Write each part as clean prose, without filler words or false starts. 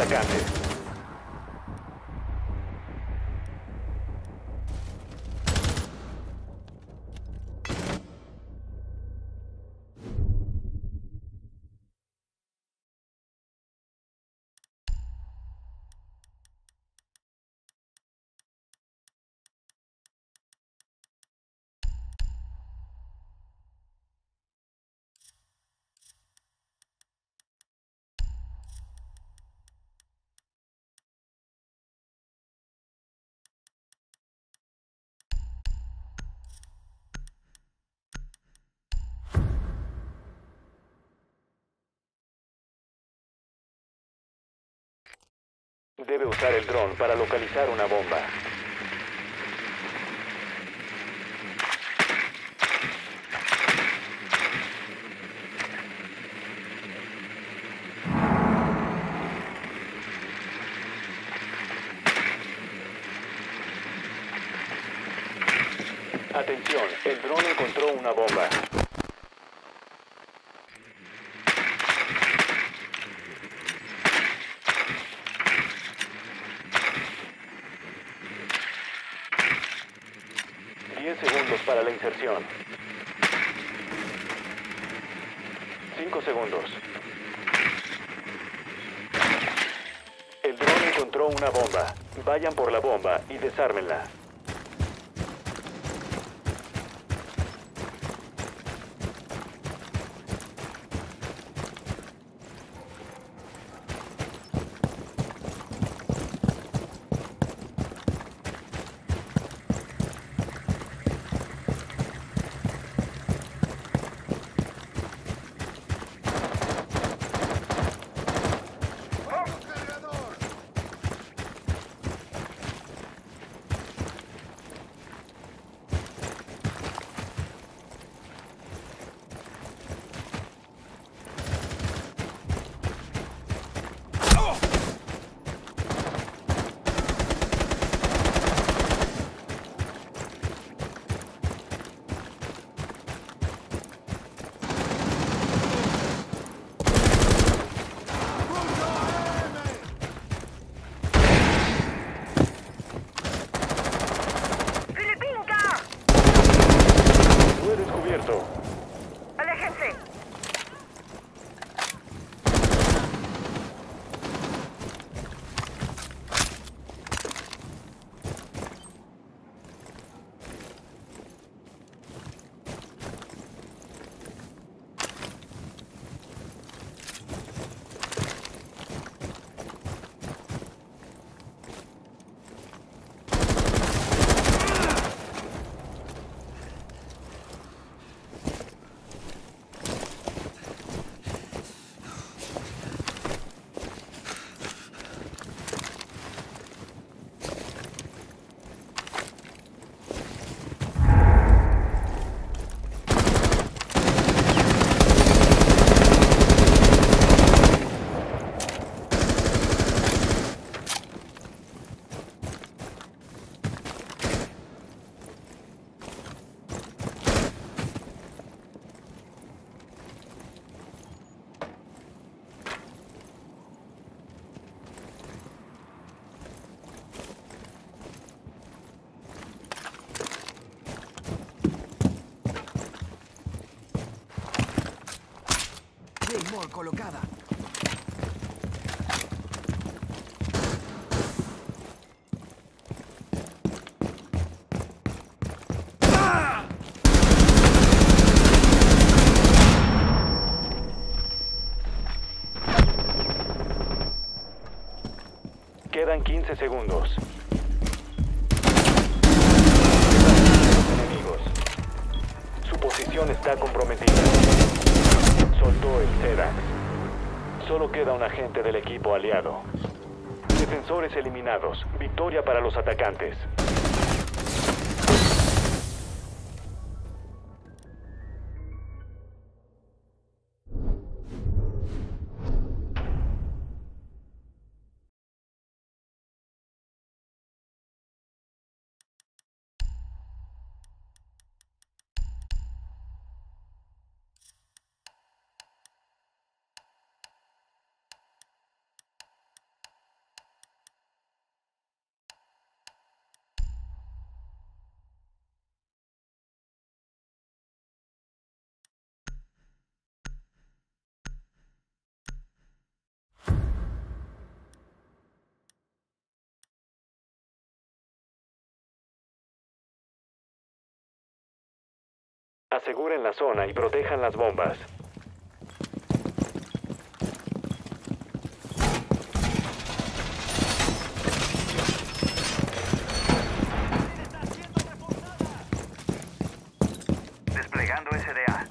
atacantes. Debe usar el dron para localizar una bomba. Atención, el dron encontró una bomba. Segundos para la inserción. 5 segundos. El dron encontró una bomba. Vayan por la bomba y desármenla. ¡Aléjense! Claymore colocada. Quedan 15 segundos. Enemigos. Su posición está comprometida. Soltó el Sedax. Solo queda un agente del equipo aliado. Defensores eliminados. Victoria para los atacantes. Aseguren la zona y protejan las bombas. Desplegando SDA.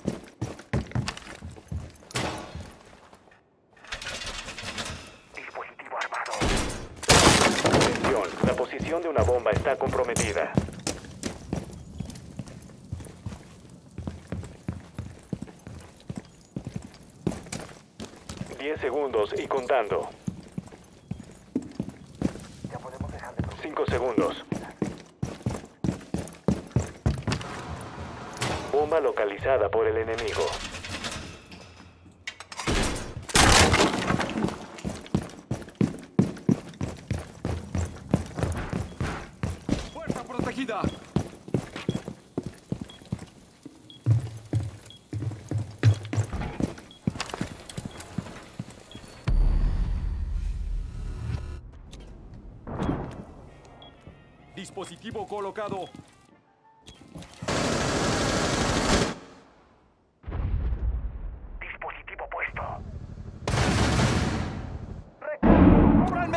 Dispositivo armado. Atención, la posición de una bomba está comprometida. 10 segundos y contando. Ya podemos dejar de 5 segundos. Bomba localizada por el enemigo. ¡Puerta protegida! Dispositivo colocado. dispositivo puesto. ¡Cúbranme!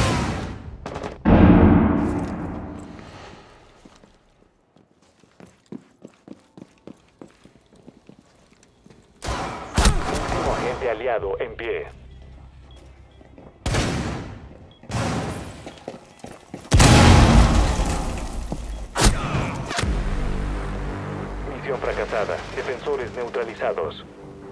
Último agente aliado en pie. Misión fracasada. Defensores neutralizados.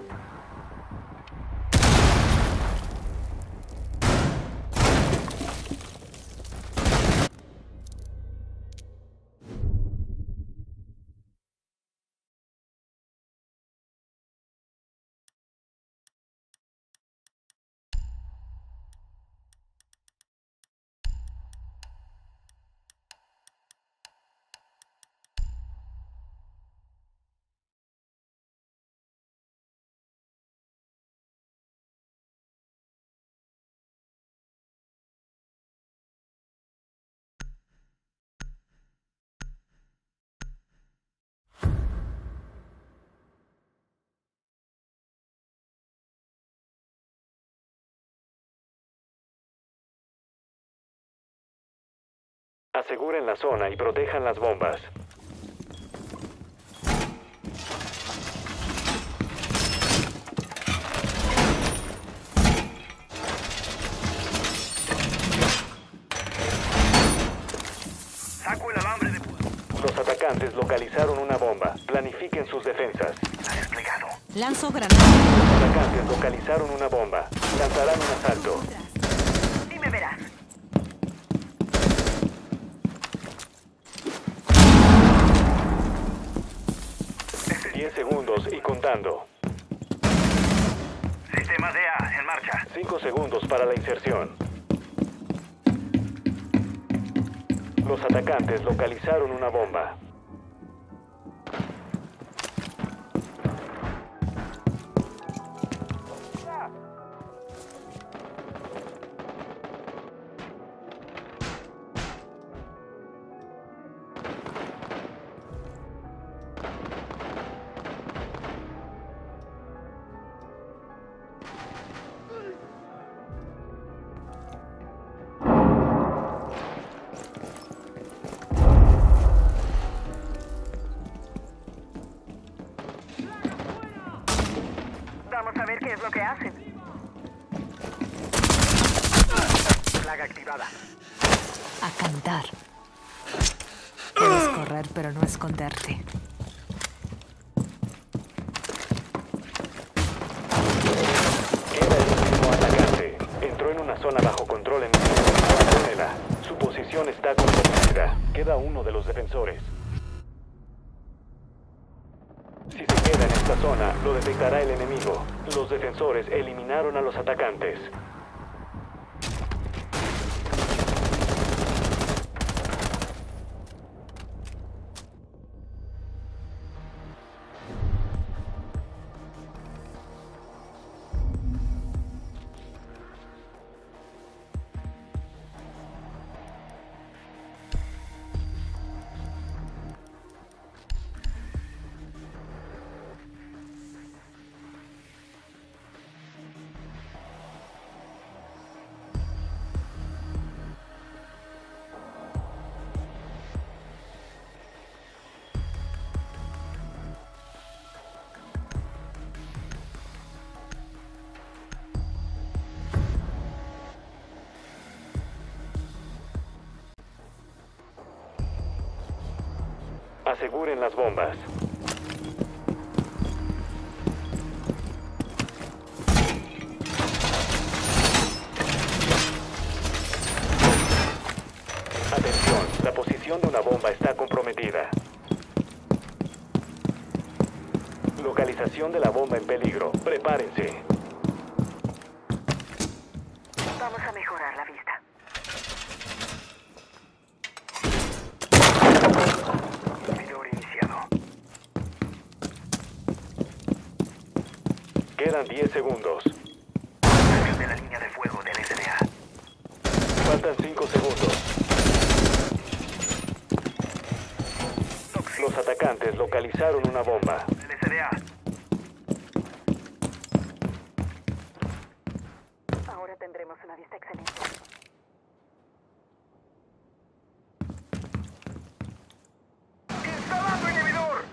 Aseguren la zona y protejan las bombas. Saco el alambre de púa. Los atacantes localizaron una bomba. Planifiquen sus defensas. Está desplegado. Lanzo granada. Los atacantes localizaron una bomba. Lanzarán un asalto. Y me verás. Este 10 segundos y contando. sistema DA en marcha. 5 segundos para la inserción. Los atacantes localizaron una bomba. Vamos a ver qué es lo que hacen. Plaga activada. A cantar. Puedes correr, pero no esconderte. Queda el último atacante. Entró en una zona bajo control en Abandónela. Su posición está comprometida. Queda uno de los defensores. Si se queda en esta zona, lo detectará el enemigo. Los defensores eliminaron a los atacantes. Aseguren las bombas. Atención, la posición de una bomba está comprometida. Localización de la bomba en peligro. Prepárense. Vamos a mejorar la vista. Inhibidor iniciado. Quedan 10 segundos. Cerca de la línea de fuego del SDA. Faltan 5 segundos. Los atacantes localizaron una bomba. El SDA. Ahora tendremos una vista excelente. ¡Instalando inhibidor!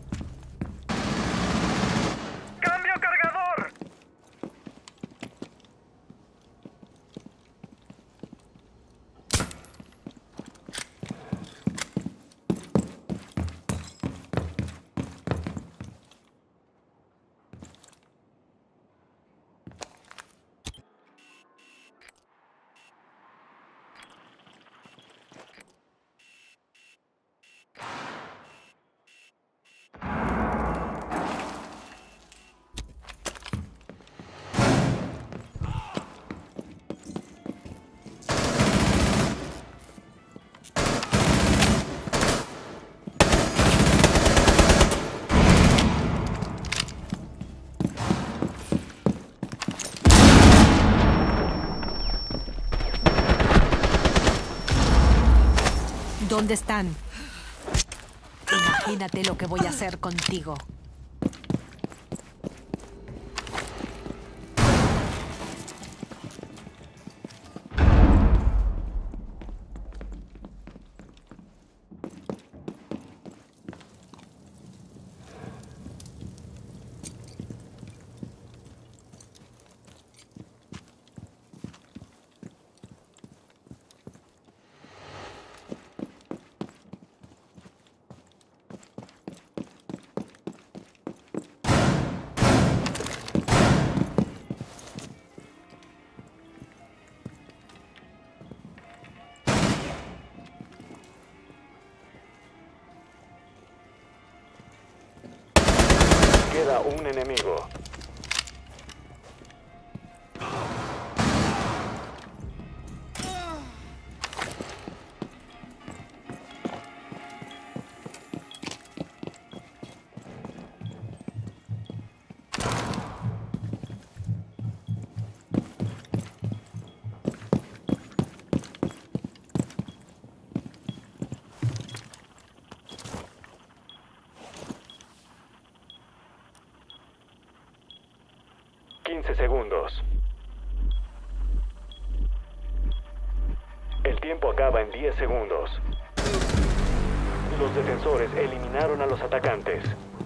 ¡Cambio cargador! ¿Dónde están? Imagínate lo que voy a hacer contigo. Queda un enemigo. Segundos. El tiempo acaba en 10 segundos. Los defensores eliminaron a los atacantes.